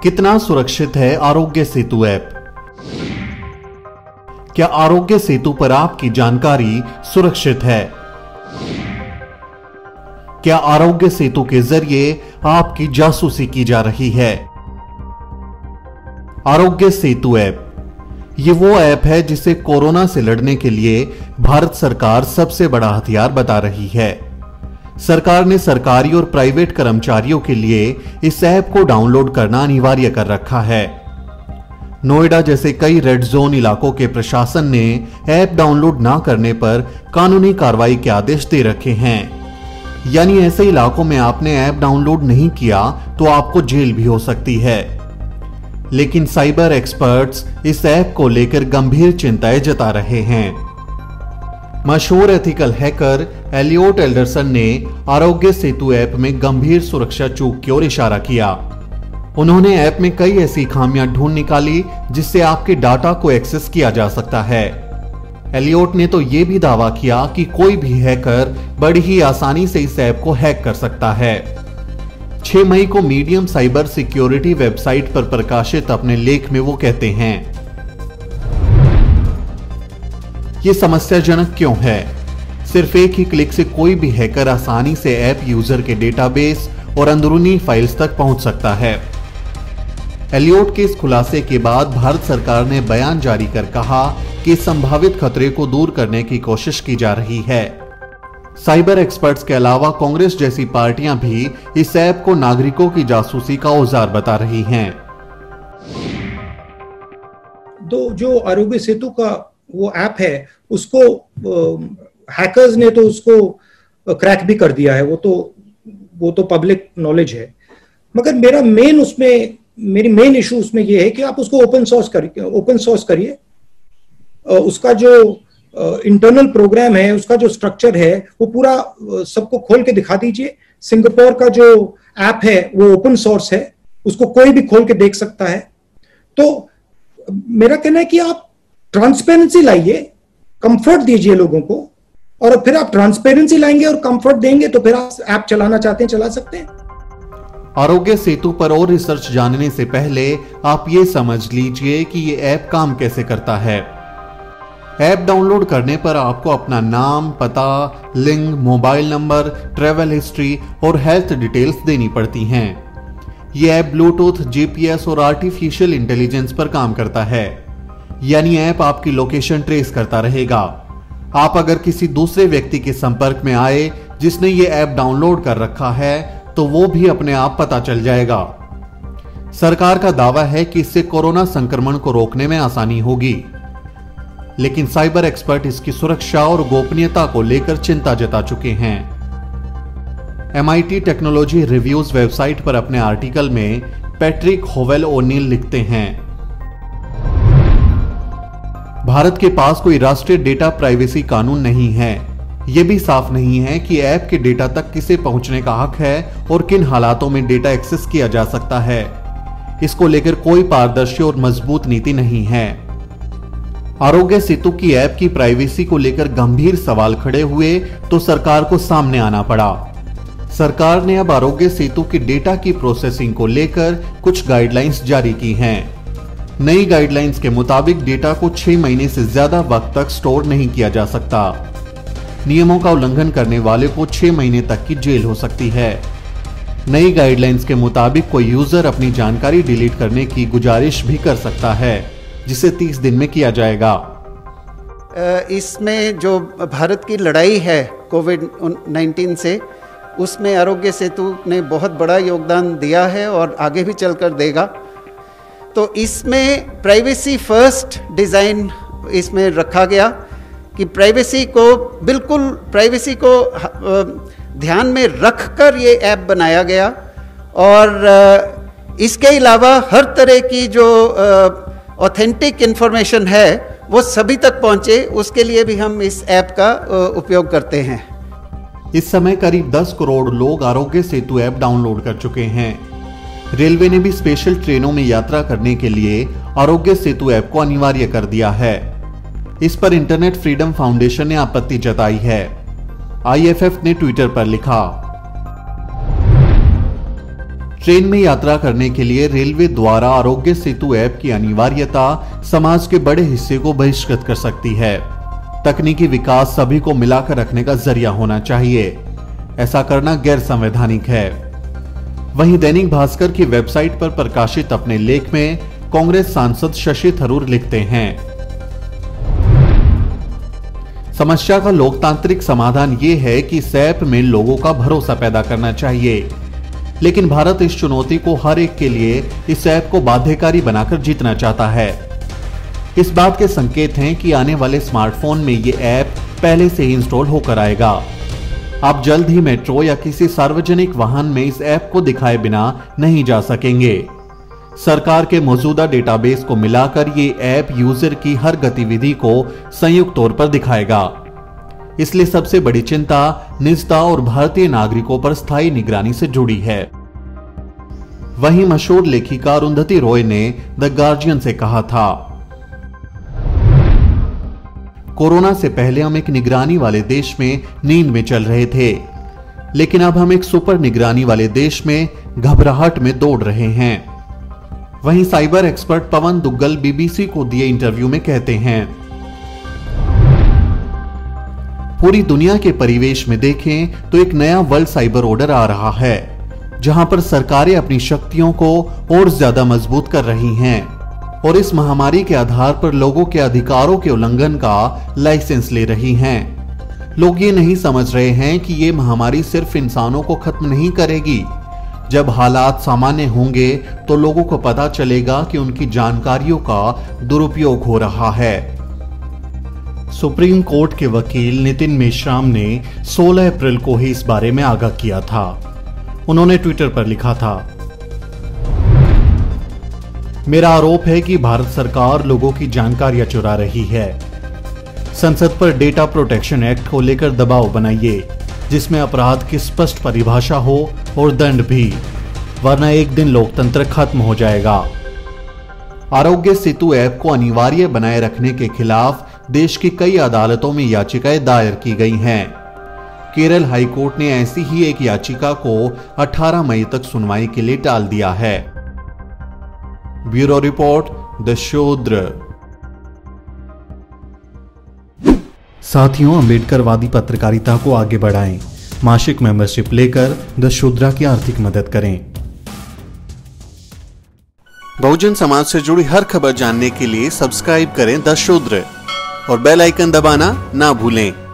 कितना सुरक्षित है आरोग्य सेतु ऐप? क्या आरोग्य सेतु पर आपकी जानकारी सुरक्षित है? क्या आरोग्य सेतु के जरिए आपकी जासूसी की जा रही है? आरोग्य सेतु ऐप ये वो ऐप है जिसे कोरोना से लड़ने के लिए भारत सरकार सबसे बड़ा हथियार बता रही है। सरकार ने सरकारी और प्राइवेट कर्मचारियों के लिए इस ऐप को डाउनलोड करना अनिवार्य कर रखा है। नोएडा जैसे कई रेड जोन इलाकों के प्रशासन ने ऐप डाउनलोड ना करने पर कानूनी कार्रवाई के आदेश दे रखे हैं। यानी ऐसे इलाकों में आपने ऐप डाउनलोड नहीं किया तो आपको जेल भी हो सकती है। लेकिन साइबर एक्सपर्ट्स इस ऐप को लेकर गंभीर चिंताएं जता रहे हैं। मशहूर एथिकल हैकर एलियोट एल्डरसन ने आरोग्य सेतु ऐप में गंभीर सुरक्षा चूक की ओर इशारा किया। उन्होंने ऐप में कई ऐसी खामियां ढूंढ निकाली जिससे आपके डाटा को एक्सेस किया जा सकता है। एलियोट ने तो यह भी दावा किया कि कोई भी हैकर बड़ी ही आसानी से इस ऐप को हैक कर सकता है। 6 मई को मीडियम साइबर सिक्योरिटी वेबसाइट पर प्रकाशित अपने लेख में वो कहते हैं, ये समस्याजनक क्यों है? सिर्फ एक ही क्लिक से कोई भी हैकर आसानी से ऐप यूजर के डेटाबेस और अंदरूनी फाइल्स तक पहुंच सकता है। एलियोट के इस खुलासे के बाद भारत सरकार ने बयान जारी कर कहा कि संभावित खतरे को दूर करने की कोशिश की जा रही है। साइबर एक्सपर्ट्स के अलावा कांग्रेस जैसी पार्टियां भी इस ऐप को नागरिकों की जासूसी का औजार बता रही हैं। जो आरोग्य सेतु का वो ऐप है उसको हैकर्स ने तो उसको क्रैक भी कर दिया है, वो तो पब्लिक नॉलेज है। मगर मेरी मेन इशू उसमें ये है कि आप उसको ओपन सोर्स करिए। उसका जो इंटरनल प्रोग्राम है, उसका जो स्ट्रक्चर है वो पूरा सबको खोल के दिखा दीजिए। सिंगापुर का जो ऐप है वो ओपन सोर्स है, उसको कोई भी खोल के देख सकता है। तो मेरा कहना है कि आप ट्रांसपेरेंसी लाइए, कंफर्ट दीजिए लोगों को, और फिर आप ट्रांसपेरेंसी लाएंगे और कंफर्ट देंगे तो फिर आप ऐप चलाना चाहते हैं चला सकते हैं। आरोग्य सेतु पर और रिसर्च जानने से पहले आप ये समझ लीजिए कि ये ऐप काम कैसे करता है। ऐप डाउनलोड करने पर आपको अपना नाम, पता, लिंग, मोबाइल नंबर, ट्रैवल हिस्ट्री और हेल्थ डिटेल्स देनी पड़ती हैं। ये ऐप ब्लूटूथ, जीपीएस और आर्टिफिशियल इंटेलिजेंस पर काम करता है। यानी ऐप आपकी लोकेशन ट्रेस करता रहेगा। आप अगर किसी दूसरे व्यक्ति के संपर्क में आए जिसने ये ऐप डाउनलोड कर रखा है तो वो भी अपने आप पता चल जाएगा। सरकार का दावा है कि इससे कोरोना संक्रमण को रोकने में आसानी होगी, लेकिन साइबर एक्सपर्ट इसकी सुरक्षा और गोपनीयता को लेकर चिंता जता चुके हैं। MIT टेक्नोलॉजी रिव्यूज वेबसाइट पर अपने आर्टिकल में पैट्रिक होवेल ओनील लिखते हैं, भारत के पास कोई राष्ट्रीय डेटा प्राइवेसी कानून नहीं है। यह भी साफ नहीं है कि ऐप के डेटा तक किसे पहुंचने का हक है और किन हालातों में डेटा एक्सेस किया जा सकता है। इसको लेकर कोई पारदर्शी और मजबूत नीति नहीं है। आरोग्य सेतु की ऐप की प्राइवेसी को लेकर गंभीर सवाल खड़े हुए तो सरकार को सामने आना पड़ा। सरकार ने अब आरोग्य सेतु के डेटा की प्रोसेसिंग को लेकर कुछ गाइडलाइंस जारी की हैं। नई गाइडलाइंस के मुताबिक डेटा को 6 महीने से ज्यादा वक्त तक स्टोर नहीं किया जा सकता। नियमों का उल्लंघन करने वाले को 6 महीने तक की जेल हो सकती है। नई गाइडलाइंस के मुताबिक कोई यूजर अपनी जानकारी डिलीट करने की गुजारिश भी कर सकता है, जिसे 30 दिन में किया जाएगा। इसमें जो भारत की लड़ाई है कोविड-19 से, उसमें आरोग्य सेतु ने बहुत बड़ा योगदान दिया है और आगे भी चलकर देगा। तो इसमें प्राइवेसी फर्स्ट डिज़ाइन इसमें रखा गया कि प्राइवेसी को ध्यान में रखकर ये ऐप बनाया गया। और इसके अलावा हर तरह की जो ऑथेंटिक इन्फॉर्मेशन है वो सभी तक पहुंचे, उसके लिए भी हम इस ऐप का उपयोग करते हैं। इस समय करीब 10 करोड़ लोग आरोग्य सेतु ऐप डाउनलोड कर चुके हैं। रेलवे ने भी स्पेशल ट्रेनों में यात्रा करने के लिए आरोग्य सेतु ऐप को अनिवार्य कर दिया है। इस पर इंटरनेट फ्रीडम फाउंडेशन ने आपत्ति जताई है। IFF ने ट्विटर पर लिखा, ट्रेन में यात्रा करने के लिए रेलवे द्वारा आरोग्य सेतु ऐप की अनिवार्यता समाज के बड़े हिस्से को बहिष्कृत कर सकती है। तकनीकी विकास सभी को मिलाकर रखने का जरिया होना चाहिए। ऐसा करना गैर संवैधानिक है। वहीं दैनिक भास्कर की वेबसाइट पर प्रकाशित अपने लेख में कांग्रेस सांसद शशि थरूर लिखते हैं, समस्या का लोकतांत्रिक समाधान ये है कि इस ऐप में लोगों का भरोसा पैदा करना चाहिए, लेकिन भारत इस चुनौती को हर एक के लिए इस ऐप को बाध्यकारी बनाकर जीतना चाहता है। इस बात के संकेत हैं कि आने वाले स्मार्टफोन में ये ऐप पहले से ही इंस्टॉल होकर आएगा। आप जल्द ही मेट्रो या किसी सार्वजनिक वाहन में इस ऐप को दिखाए बिना नहीं जा सकेंगे। सरकार के मौजूदा डेटाबेस को मिलाकर ये ऐप यूजर की हर गतिविधि को संयुक्त तौर पर दिखाएगा। इसलिए सबसे बड़ी चिंता निजता और भारतीय नागरिकों पर स्थायी निगरानी से जुड़ी है। वहीं मशहूर लेखिका अरुंधति रॉय ने द गार्जियन से कहा था, कोरोना से पहले हम एक निगरानी वाले देश में नींद में चल रहे थे, लेकिन अब हम एक सुपर निगरानी वाले देश में घबराहट में दौड़ रहे हैं। वहीं cyber expert Pawan Duggal BBC को दिए इंटरव्यू में कहते हैं, पूरी दुनिया के परिवेश में देखें तो एक नया वर्ल्ड साइबर ऑर्डर आ रहा है, जहां पर सरकारें अपनी शक्तियों को और ज्यादा मजबूत कर रही हैं और इस महामारी के आधार पर लोगों के अधिकारों के उल्लंघन का लाइसेंस ले रही हैं। लोग ये नहीं समझ रहे हैं कि ये महामारी सिर्फ इंसानों को खत्म नहीं करेगी। जब हालात सामान्य होंगे तो लोगों को पता चलेगा कि उनकी जानकारियों का दुरुपयोग हो रहा है। सुप्रीम कोर्ट के वकील नितिन मेश्राम ने 16 अप्रैल को ही इस बारे में आगाह किया था। उन्होंने ट्विटर पर लिखा था, मेरा आरोप है कि भारत सरकार लोगों की जानकारियां चुरा रही है। संसद पर डेटा प्रोटेक्शन एक्ट को लेकर दबाव बनाइए, जिसमें अपराध की स्पष्ट परिभाषा हो और दंड भी, वरना एक दिन लोकतंत्र खत्म हो जाएगा। आरोग्य सेतु ऐप को अनिवार्य बनाए रखने के खिलाफ देश की कई अदालतों में याचिकाएं दायर की गई हैं। केरल हाईकोर्ट ने ऐसी ही एक याचिका को 18 मई तक सुनवाई के लिए टाल दिया है। ब्यूरो रिपोर्ट, द शूद्र। साथियों, अंबेडकरवादी पत्रकारिता को आगे बढ़ाएं। मासिक मेंबरशिप लेकर द शूद्रा की आर्थिक मदद करें। बहुजन समाज से जुड़ी हर खबर जानने के लिए सब्सक्राइब करें द शूद्र और बेल आइकन दबाना ना भूलें।